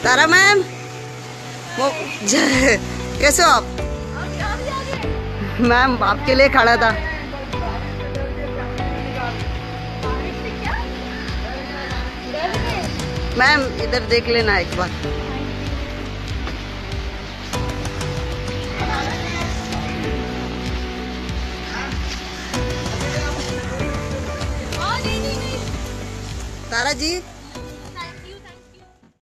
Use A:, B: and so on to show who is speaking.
A: तारा ma'am वो कैसे हो आप? मैम आपके लिए खड़ा था। मैम इधर देख लेना एक बार। तारा जी